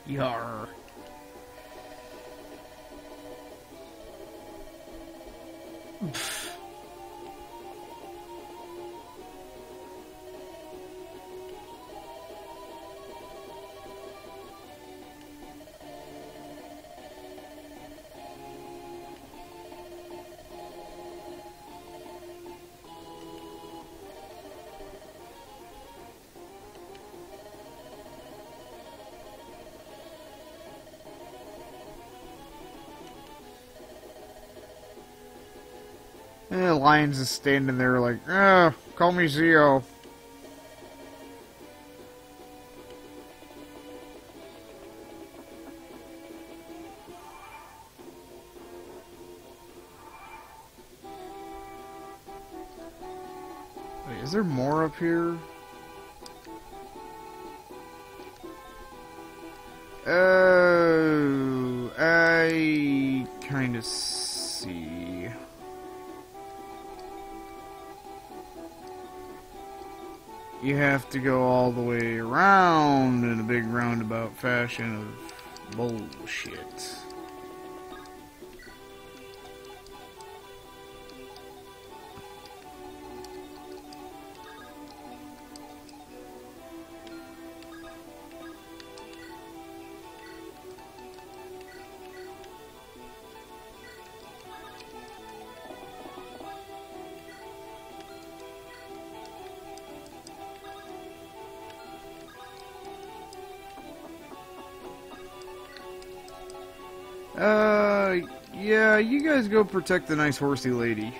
Yar. And Lions is standing there like, call me Zio. Wait, is there more up here? Oh, I kind of see. You have to go all the way around in a big roundabout fashion of bullshit. Yeah, you guys go protect the nice horsey lady.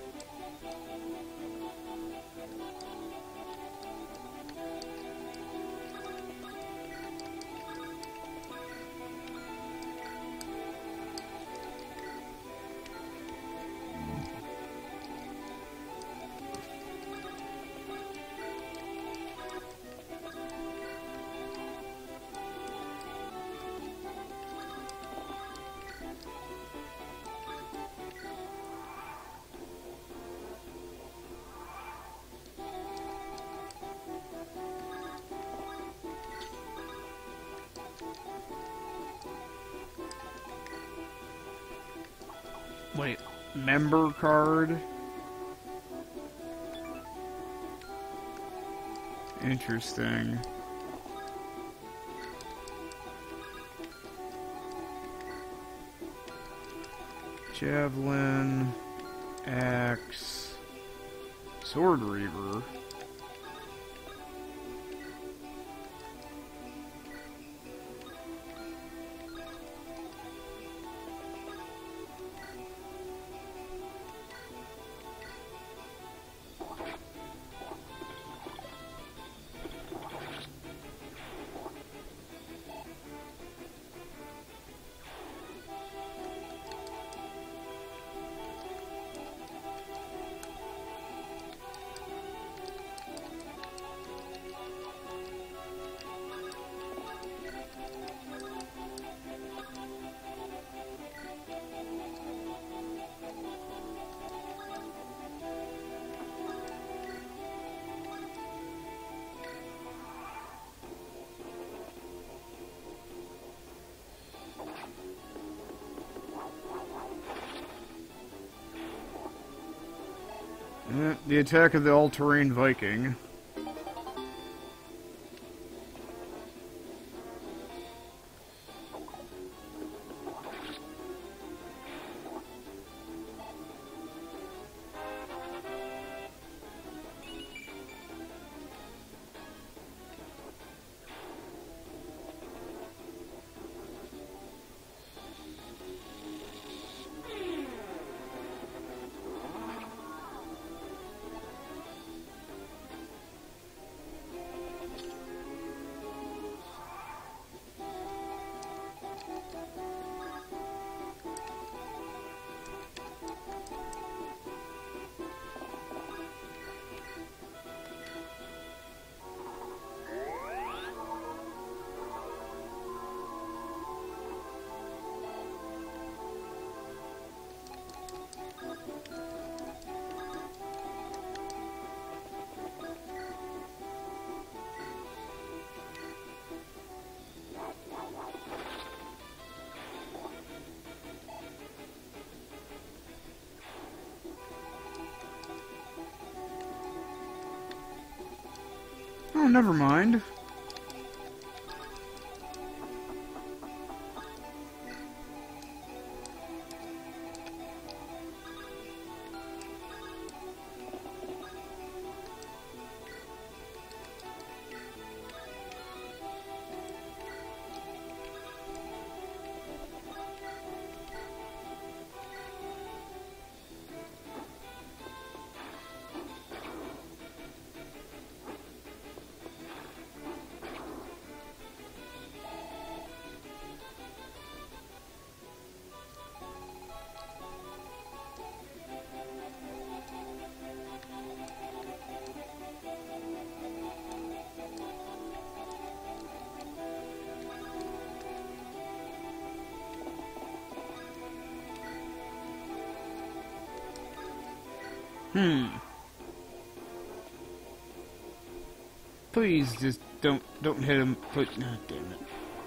Wait, member card? Interesting. Javelin, axe, sword reaver. The attack of the all-terrain Viking. never mind. Please just don't hit him. Please, no, damn it.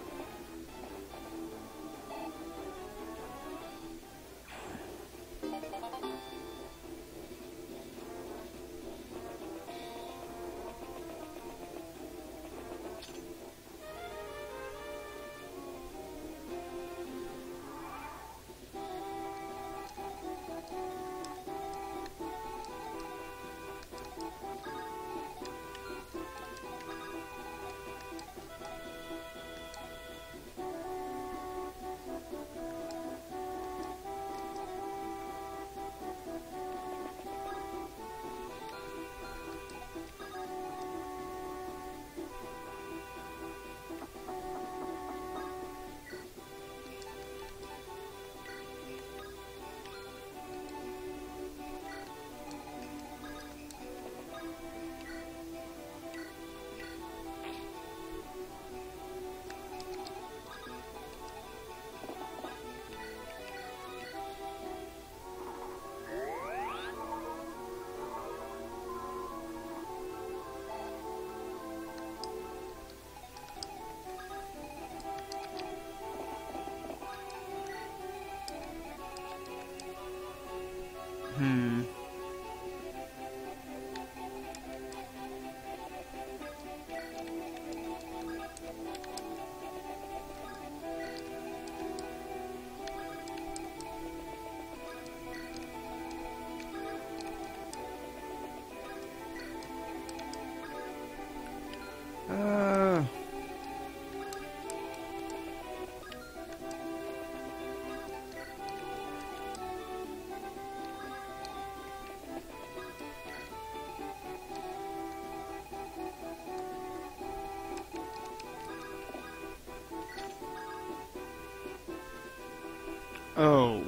Oh.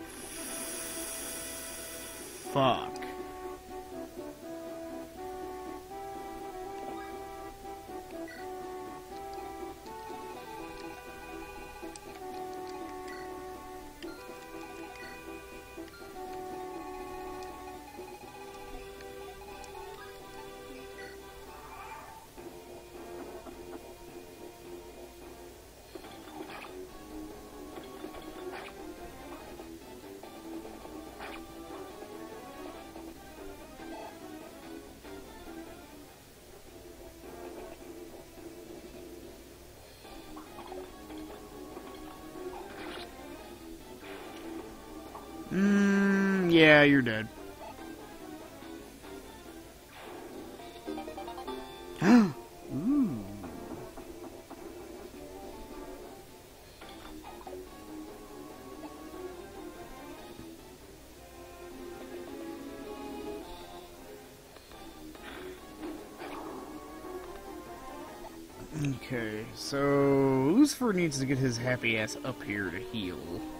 Fuck. Yeah, you're dead. Ooh. Okay, so Lucifer needs to get his happy ass up here to heal.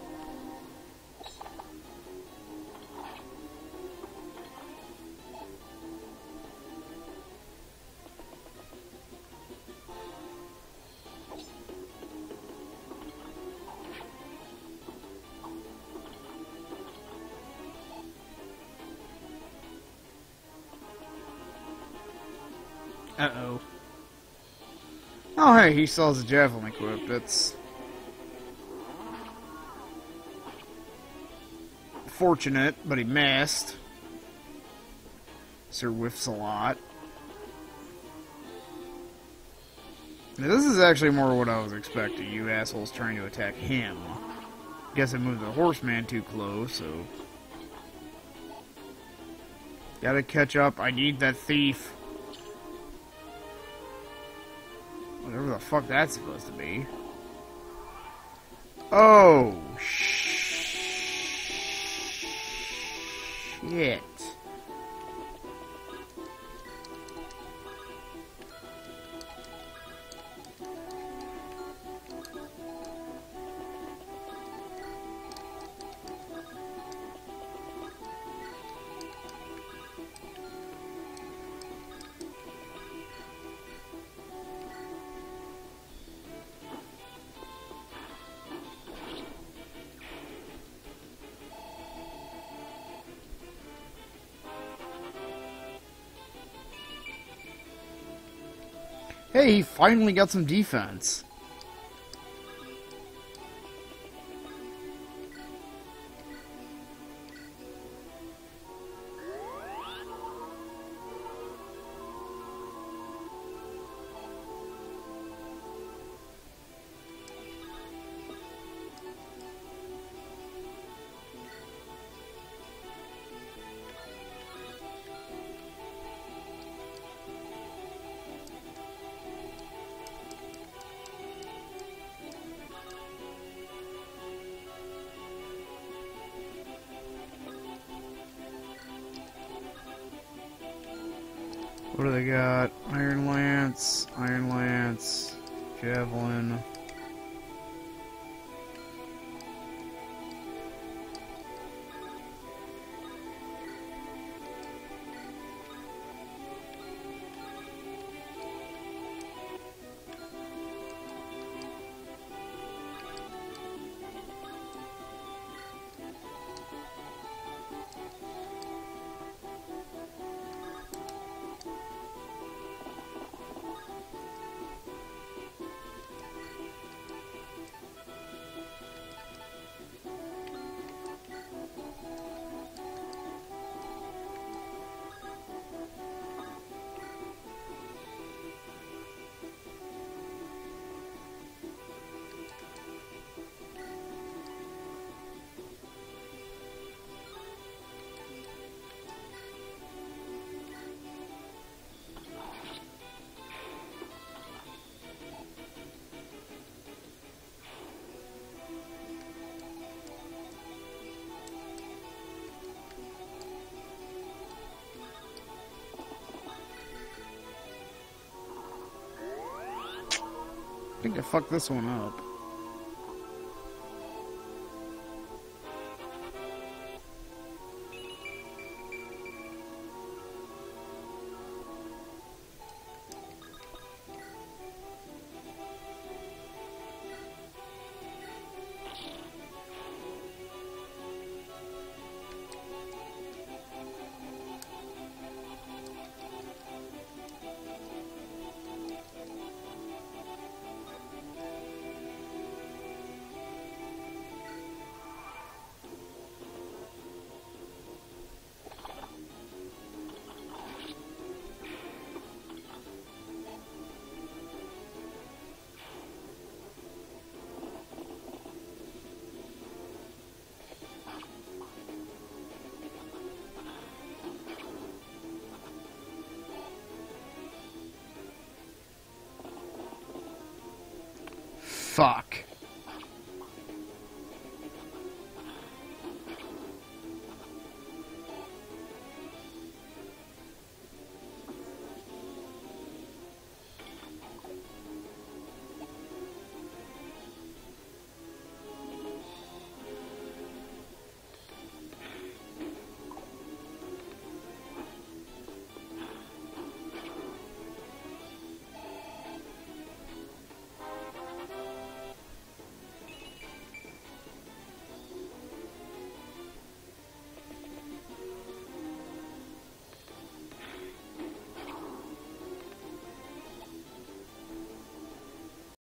Uh-oh. Oh, hey, he still has a javelin equipped. That's fortunate, but he missed. Sir whiffs a lot. Now, this is actually more what I was expecting. You assholes trying to attack him. Guess I moved the horseman too close, so... Gotta catch up. I need that thief. Whatever the fuck that's supposed to be. Oh, shit. Hey, he finally got some defense. What do they got? Iron Lance, Javelin. I think I fucked this one up. Fuck.